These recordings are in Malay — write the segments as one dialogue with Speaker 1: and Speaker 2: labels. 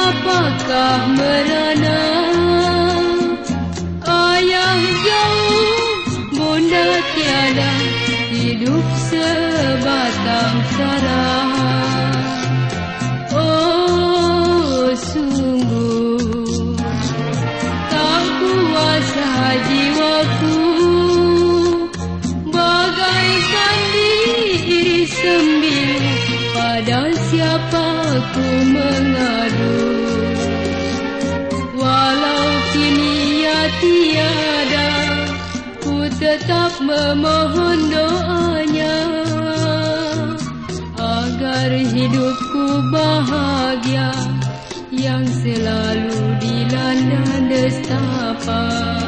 Speaker 1: Mengapakah merana? Ayah jauh, bunda tiada, hidup sebatang kara. Oh, sungguh tak kuasa jiwaku, bagaikan diri sembilu, pada siapa ku mengadu. Walau kini ia tiada, ku tetap memohon doanya, agar hidupku bahagia, yang selalu dilanda nestapa.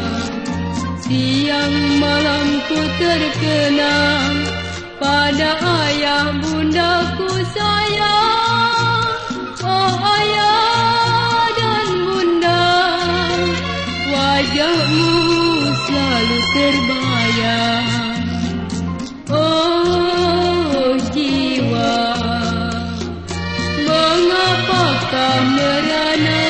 Speaker 1: Siang malam ku terkenang pada ayah bundaku sayang. Oh ayah dan bunda, wajahmu selalu terbayang. Oh jiwa, mengapakah merana?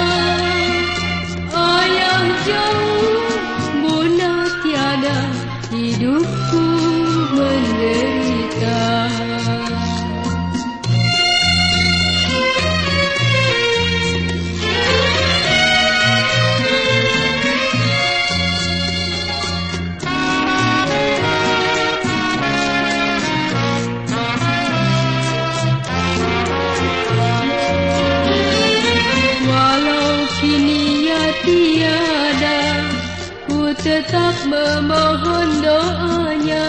Speaker 1: Ayah jauh, bunda tiada, hidupku menderita. Walau kini ia tiada, ku tetap memohon doanya,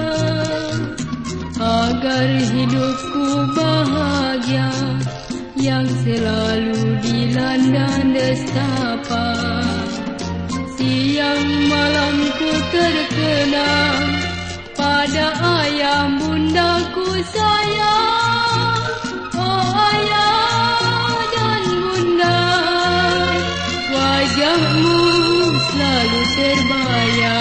Speaker 1: agar hidupku bahagia, yang selalu dilanda nestapa. Siang malam ku terkenang pada ayah bundaku sayang. Oh ayah dan bunda, wajahmu selalu terbayang.